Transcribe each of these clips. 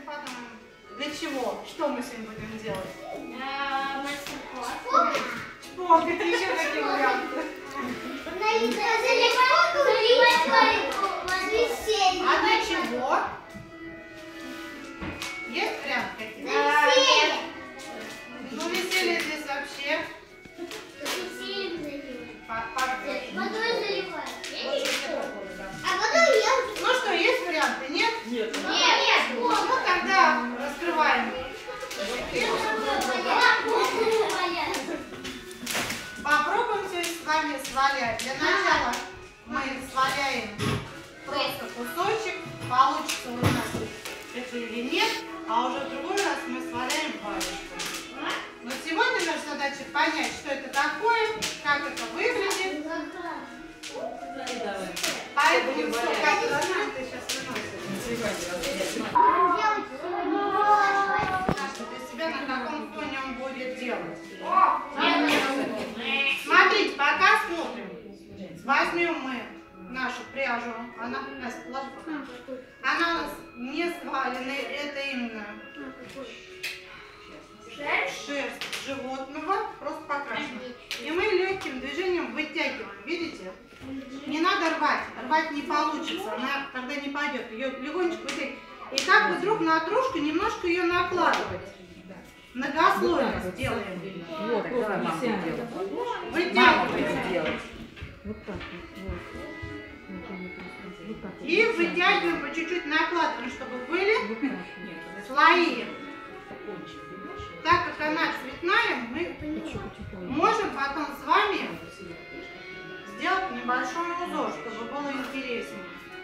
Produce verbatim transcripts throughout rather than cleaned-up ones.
подумаем, для чего, что мы сегодня будем делать. Спорт, это еще какие варианты? А для чего? Есть варианты какие-то? Ну, веселье здесь вообще. Ну что, есть варианты? Нет? Нет. Нет. Ну, тогда раскрываем. Попробуем сегодня с вами свалять. Для начала мы сваляем просто кусочек. Получится у нас это или нет. А уже в другой раз мы сваляем варежку. Но сегодня наша задача понять, что это такое, как это выглядит. Поэтому все, как это раскрыто, сейчас выносим. Для себя на каком фоне он будет делать. Смотрите, пока смотрим. Возьмем мы нашу пряжу. Она, Настя, положи пока. Она у нас не сваленная, это именно шерсть животного, просто покрашена. И мы легким движением вытягиваем, видите? Не надо рвать, рвать не получится, она тогда не пойдет. Ее легонечко вытягиваем. И как бы друг на дружку немножко ее накладывать. Многослойно сделаем. Вот, давай, мама делает. Вытягиваем. Вот так вот. И вытягиваем по чуть-чуть, накладываем, чтобы были слои. Так как она цветная, мы можем потом с вами сделать небольшой узор, чтобы было интереснее.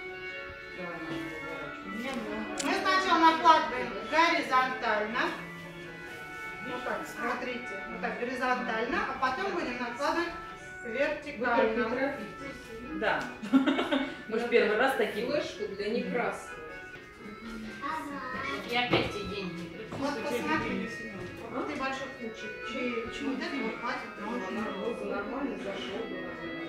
Мы сначала накладываем горизонтально. Вот так, смотрите, вот так горизонтально, а потом будем накладывать вертикально. Да. Мы же первый раз такие. Флешку для некрас. Я опять те деньги не пришлю. Вот посмотрите, Семен, вот и большой кучек. Чего вот этого хватит, но очень много. Нормально зашел бы.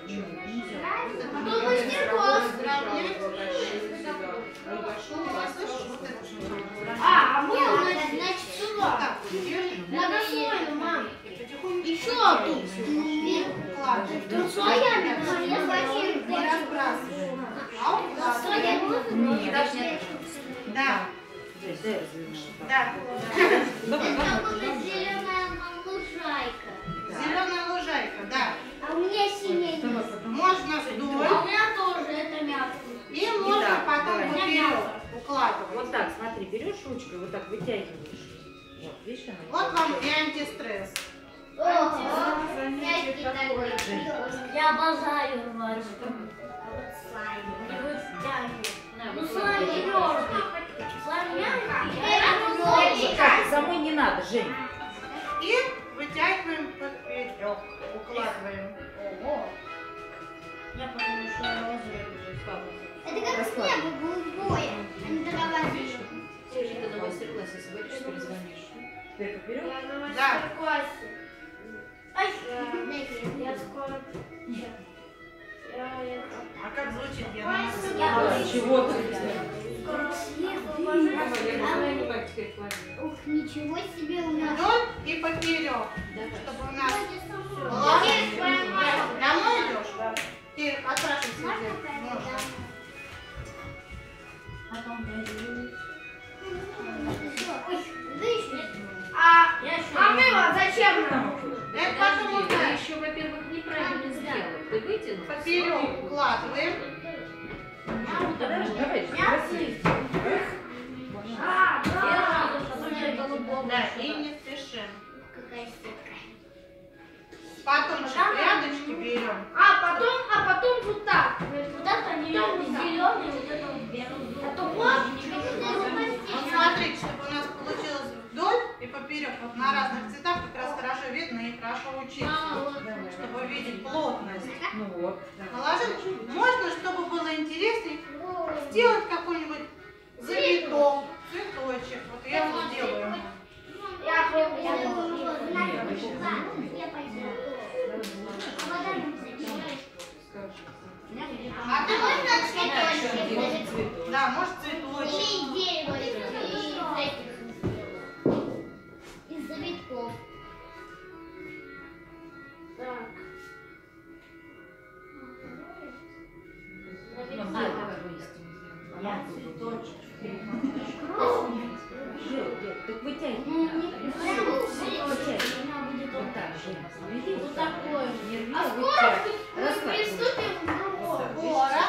А, а мы, значит, сюда. Так, держим. Многослойно, мам. Потихоньку. Еще тут. Укладываем. Тут слоями. Не разбрасываем. А укладываем. Да. Да. Это будет зеленая лужайка. Зеленая лужайка, да. А у меня синяя. Можно А вдоль. у меня тоже это мясо. И можно Итак, потом давай. поперек укладывать. Вот так, смотри, берешь ручкой, вот так вытягиваешь. Вот, видишь, она. Вот вам и антистресс. Ого, мягкий такой. Я обожаю рвать. И вот тянет. Ну слайм твердый. Слайм мягкий. Это твердый. Так, самой не надо, Жень. И вытягиваем поперек. Укладываем. Ого. Я подумала, что я розовый буду складывать. Это как небо голубое, а не дровозик. Скажи, ты на мастер-классе сводишь, перезвонишь. Теперь поперек. Я на Да. мастер-классе. Ай, я скоро... Я это... А как звучит? Я на Я мастер-классе. Чего ты? скоро съехала, Мама, я не пожалуйста. знаю, как теперь кладешь. Ух, ничего себе у нас. Вдоль и поперек. Чтобы у нас была... Домой идешь? Ты отпрашивайся здесь. Можно. Потом дойду. Ой, видишь? А, а мыло зачем нам? Это потом Ты узнаешь. еще, во-первых, неправильно сделал. Ты вытянул. Поперек укладываем. Подожди, давай, Мясо? красиво. А, да. Да, и не спешим. Какая сетка. Потом же рядочки берем. А потом, а потом вот так. Вот это зеленый, зеленый, вот это вот белый. А то вот, Вот смотрите, чтобы у нас получилось вдоль и поперек, вот на разных цветах как раз хорошо видно и хорошо учиться, чтобы видеть плотность. Ну вот. Наложить можно, чтобы было интереснее, сделать какой-нибудь завиток, цветочек. Вот я вот сделаю. Я пробую. Я пойду. А ты можешь цветочек? Да, может цветочек. Или дерево. Делай, делай. Так вытягивай. Ну, не прям Вытягивай. она будет Вот так, Жень. Веди вот вот так. такое. Не рви, А а скоро вытягивай. мы Расслабь руки. приступим к другому. Скоро.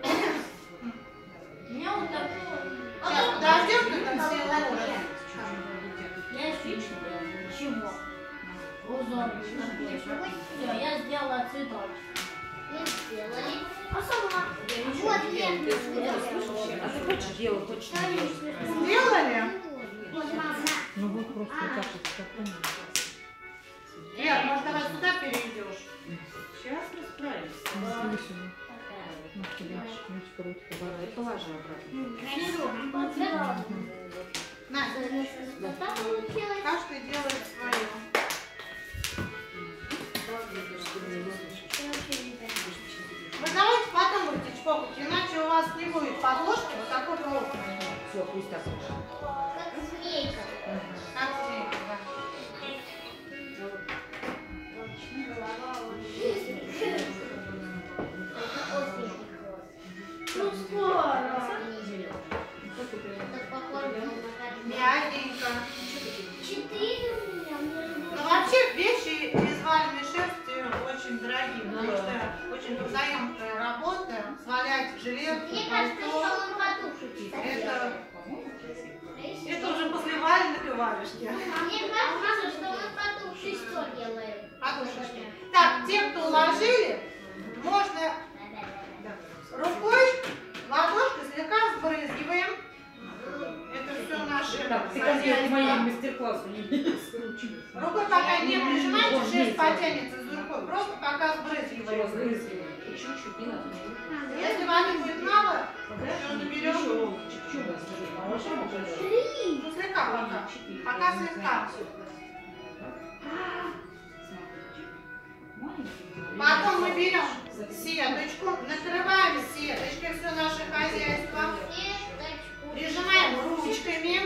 У меня вот такое. Сейчас подождем, когда все уложат. Я фичу. Чего? Узор. Все, я сделала цветочек. Не сделали. А сама? Вот, нет, А ты хочешь делать, хочешь не делать? Сделали? Вот, мама, на. Ну вот просто так вот как-то. Лер, может, давай сюда перейдешь? Сейчас мы справимся. Ну, ключ, ручка, бара. И положи обратно. Настя, каждый делает свое. Вы давайте потом будете чпокать, иначе у вас не будет подложки вот такой плотной. Все, пусть так. Как змейка. Как змейка, да. Ну скоро. Так похоже на Мягенько. четыре у меня. Но вообще вещи из валеной шерсти очень дорогие, потому что очень трудоемкая работа, свалять жилетку, Мне кажется, что пальто. он подушечек. Это, это уже после валенок и варежки. А мне кажется, что он подушечек что делает. Подушечки. Так, те, кто уложили, можно рукой, ладошкой слегка сбрызгиваем. Это все наши Так, ты как я к моему хозяйства. мастер-классу не Рукой пока не прижимайте, шерсть потянется за рукой, просто пока сбрызгиваем. Чуть-чуть, не надо. Если воды будет мало, все наберем. Ну, слегка пока. Пока слегка. Потом мы берем сеточку, накрываем сеточкой все наше хозяйство, прижимаем ручками.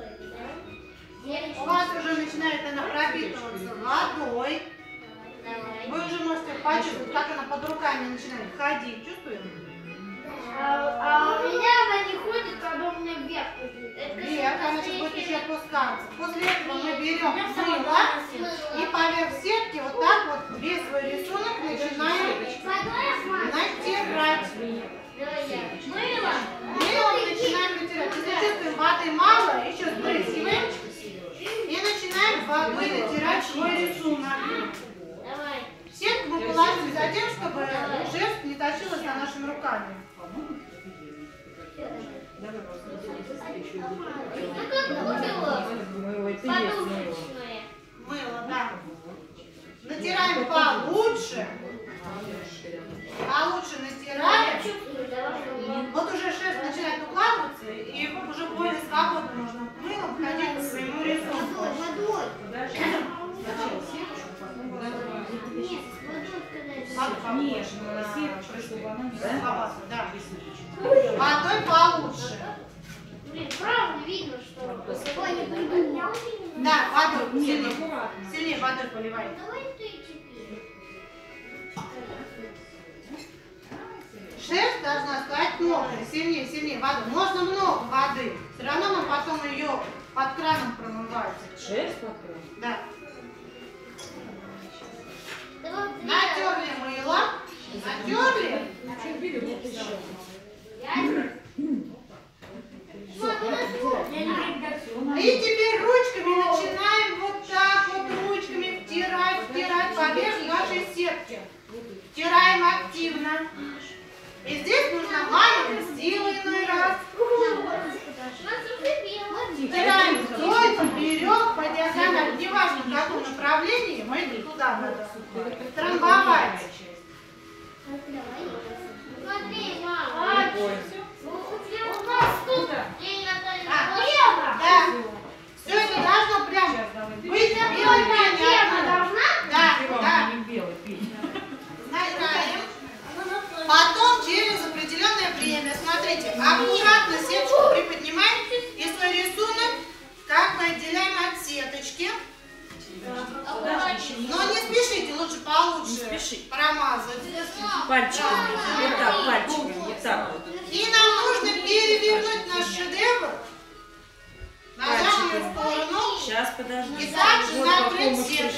У вас уже начинает она пропитываться водой. Вы уже можете почувствовать, как она под руками начинает ходить. Чувствуем? А у меня она не ходит, когда у меня вверх ходит. Вверх, она сейчас будет еще опускаться. После этого мы берем мыло и поверх сетки вот так вот весь свой рисунок начинаем натирать. Мыло. Мылом начинаем натирать. Если чувствуем воды мало, еще сбрызгиваем и начинаем водой натирать свой рисунок. Давай. Сетку мы положили за тем, чтобы шерсть не точилась за нашими руками. Ну как мыло. Мыло, это и есть мыло. Подушечное. Мыло, да. Натираем получше. Получше натираем. Чувствую, давай, чтобы- Вот уже шерсть начинает укладываться, и уже более свободно можно мылом ходить по своему рисунку. Водой. Сначала сеточку, потом Нет, водой сказать. Водой Нежно, сеточку, чтобы она не слабовато, да. Водой получше. Блин, правда видно, что... Ой, не придумал. Да, водой Нет, сильнее. аккуратно. Сильнее водой поливай. Давай ты теперь. Шерсть должна стать мокрой, сильнее, сильнее воды. Можно много воды, все равно нам потом ее под краном промывать. Шерсть покрой. Да. Давай, Натерли мыло, натерли. Что бери, вот еще. И теперь ручками начинаем вот так вот ручками втирать, втирать поверх нашей сетки. Втираем активно. И здесь нужно маленькой силой иной раз. Втираем вдоль, поперек, по диагонали. Неважно, в каком направлении, мы туда надо трамбовать. Смотри, мама. Прикольно. У нас тут день Натальи. А, да. Все это должно прям быть белой пенью. должна? Да, да. Не белый, пень. Нагибаем. Потом через определенное время, смотрите, аккуратно сеточку приподнимаем и свой рисунок как бы отделяем от сеточки. Но не спешите, лучше получше Не спеши. промазать. Пальчиками. Вот так, пальчиками. Вот так вот. И нам нужно перевернуть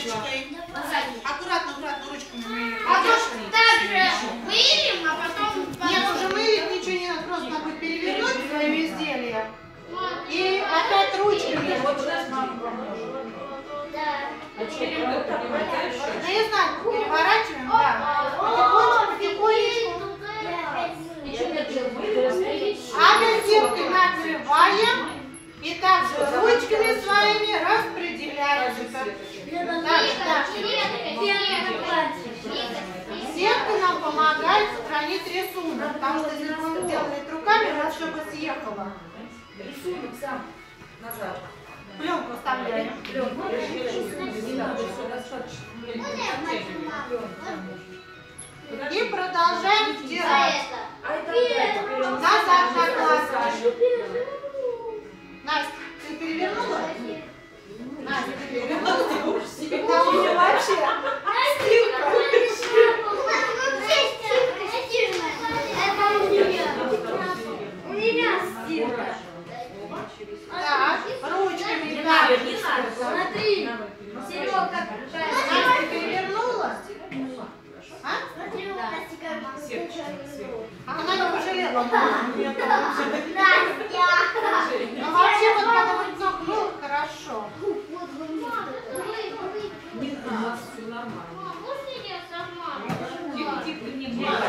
ручкой. Аккуратно, аккуратно ручками мы ее А поддерживаем. вот также мылим, а потом... Нет, уже мылить ничего не надо, просто надо будет перевернуть свое изделие. И опять ручками. Вот сейчас мама поможет. Да. А что, вот так хватаешь? Наизнанку переворачиваем, да. Потихонечку, потихонечку. И что ты делаешь? А сеткой накрываем. И также ручками своими распределяем. Так, так. Сетка нам помогает сохранить рисунок, потому что если бы мы делали это руками, у нас все бы съехало. Рисунок сам назад. Пленку оставляем. Пленку. Не надо, все достаточно. И продолжаем втирать. А это опять Назад накладываем. Настя, ты перевернула? Настя, ты перевернула? Там у нее вообще У меня стирка. так, ручками. Не Так. надо, не надо. Смотри, Серега, Настя, перевернула? А? смотри, у Настя А она не пожалела. Нет, там вообще. Настя. Ну вообще, вот когда вот ног мыл, хорошо. Не надо, все нормально. Можно я сама? Тихо, тихо, не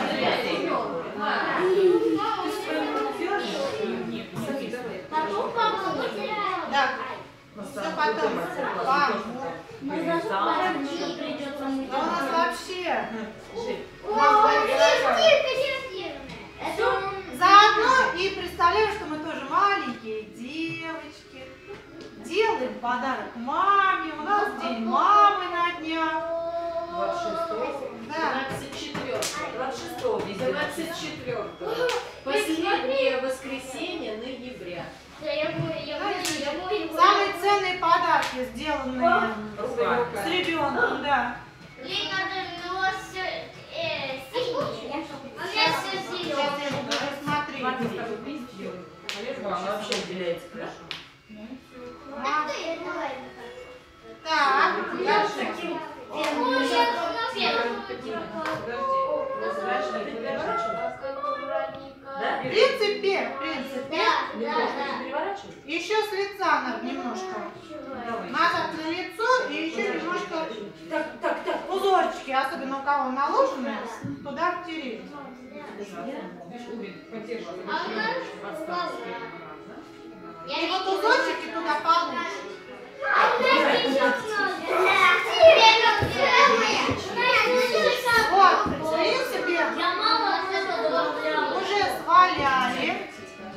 Потом папа потеряла. Да. Все потом. Помогу. Придется мыть. Да у нас вообще. О, стирка, стирка. Это Заодно и представляю, что мы тоже маленькие девочки. Делаем подарок маме. У нас день мамы на днях. двадцать шестого. Да. двадцать четвёртого. двадцать шестого. двадцать четвёртого. Последнее воскресенье ноября. Да, я мою, я мою, я мою. Самые ценные подарки, сделанные Руками. с ребенком, да. Ей надо нос э, синий. А я все Сейчас зеленый. я буду Смотри, с смотреть. тобой вместе делаем. Она вообще уделяется хорошо. Ма- Ты, давай. Так, я таким. Ой, я на первом. Да? В принципе, в принципе, Да, да, да. Переворачивай. еще с лица надо немножко. Давай. Назад на лицо и еще немножко так, так, так, узорчики, особенно у кого наложены, туда втереть. А у нас упала. Я И вот видела. узорчики туда получше. А у нас сейчас надо. Вот, в принципе, Я мало от этого добавляла. уже сваляли.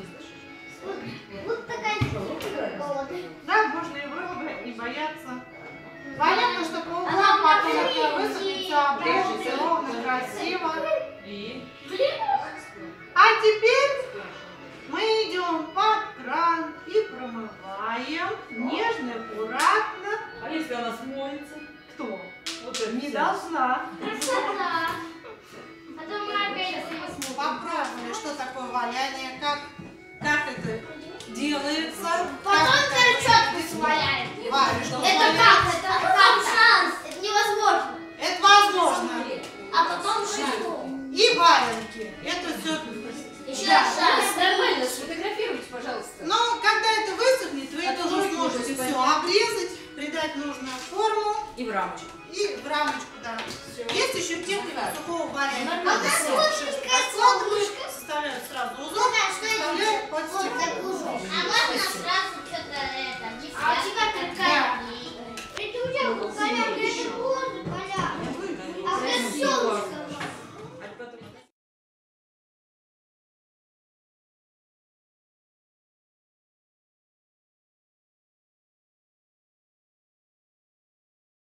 Вот такая штука. Да, можно и выбрать, не бояться. Понятно, что по углам потом это высохнется, обрежется ровно, красиво. И? А теперь мы идем под кран и промываем нежно, аккуратно. А если она смоется? Кто? Вот это Не всё. должна. Красота. А то мы опять Попробовали, что такое валяние, как, как это делается. Потом как это четко сваляем. Варя, что Это сваляется. как? Это там шанс. Это невозможно. Это возможно. А потом что? И валенки. Это все. Еще Да. шанс. Нормально, сфотографируйте, пожалуйста. Но когда это высохнет, вы это уже сможете все обрезать, придать нужную форму И в рамочку. и в рамочку. Да. Есть еще техника сухого валяния. Нормально. Когда Солнышко, раскладываешь, составляют сразу узор, вставляют под Вот стекло. такую. А можно сразу что-то это? А у тебя какая? Это у тебя какая? Это кожа, Коля. А где солнышко?